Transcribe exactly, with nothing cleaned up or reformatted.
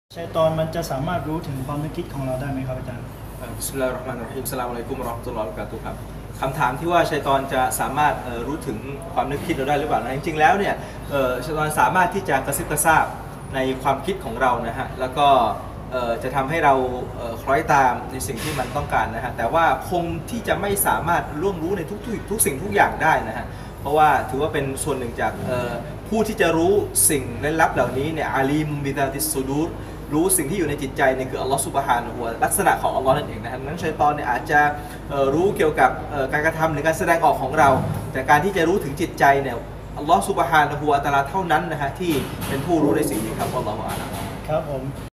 ชัยฏอนมันจะสามารถรู้ถึงความนึกคิดของเราได้ไหมครับอาจารย์บิสมิลลาฮิรเราะห์มานิรเราะฮีมอัสสลามุอะลัยกุมวะเราะห์มะตุลลอฮิวะบะเราะกาตุฮ์ครับคำถามที่ว่าชัยฏอนจะสามารถรู้ถึงความนึกคิดเราได้หรือเปล่านะจริงๆแล้วเนี่ยชัยฏอนสามารถที่จะกระซิบกระซาบในความคิดของเรานะฮะแล้วก็จะทำให้เราคล้อยตามในสิ่งที่มันต้องการนะฮะแต่ว่าคงที่จะไม่สามารถล่วงรู้ในทุกๆทุกสิ่งทุกอย่างได้นะฮะเพราะว่าถือว่าเป็นส่วนหนึ่งจากผู้ที่จะรู้สิ่งลึกลับเหล่านี้เนี่ยอาลีมบิซาติสซูดูรรู้สิ่งที่อยู่ในจิตใจเนี่ยคืออัลลอฮฺซุบฮานะฮูวะตะอาลาลักษณะของอัลลอฮ์นั่นเองนะฮะนั้นชัยฏอนเนี่ยอาจจะรู้เกี่ยวกับการกระทำหรือการแสดงออกของเราแต่การที่จะรู้ถึงจิตใจเนี่ยอัลลอฮฺซุบฮานะฮูวะตะอาลาเท่านั้นนะฮะที่เป็นผู้รู้ในสิ่งนี้ครับอัลลอฮฺอาลัมครับผม